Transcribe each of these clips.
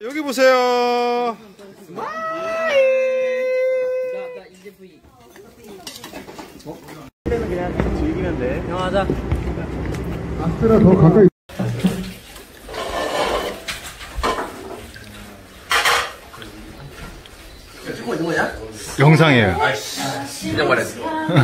여기 보세요. 그냥 즐기면 돼. 형 하자. 아스트라 더 가까이. 찍고 있는 거냐? 영상이에요. 그냥 말했어.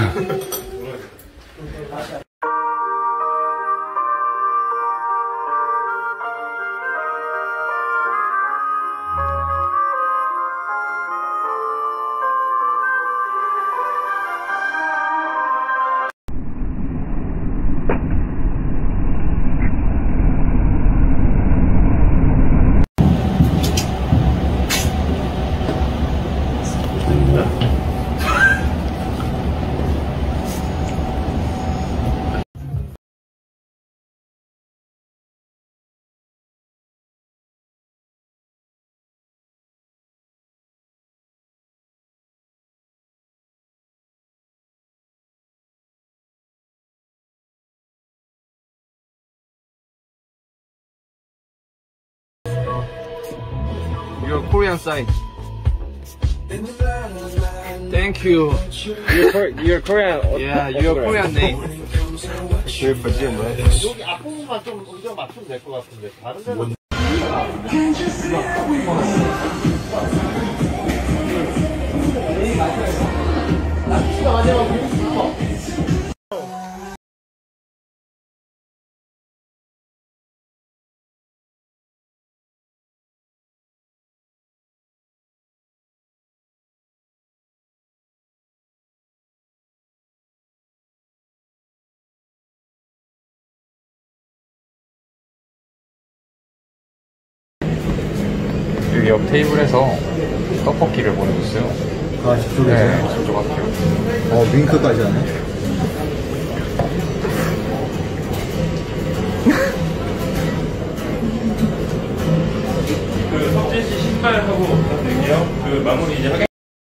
Your Korean side. Thank you. You're Korean. Yeah, your Korean name. 제일 번째 뭐야? 여기 앞부분만 좀 의견 맞추면 될 것 같은데 다른 데는 여기 옆 테이블에서 떡볶이를 보내줬어요. 아 저쪽에서? 네, 저쪽 앞이요. 윙크까지 하네. 그 석진 씨 신발하고 부탁드릴게요. 그 마무리 이제 하겠습니다.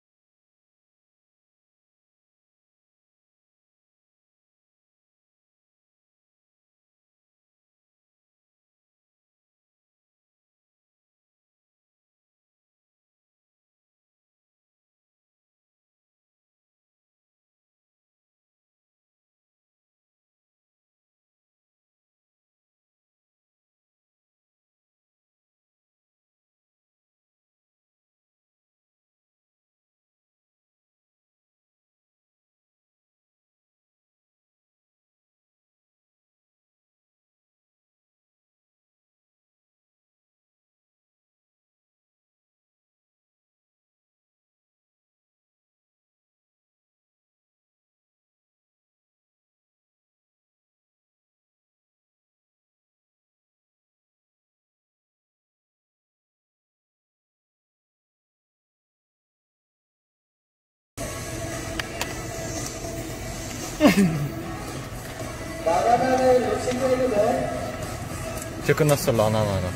이제 끝났어, 라나나가.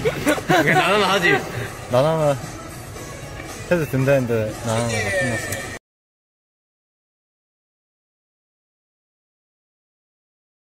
나는 하지. 라나나 해도 된다는데, 라나나가 끝났어.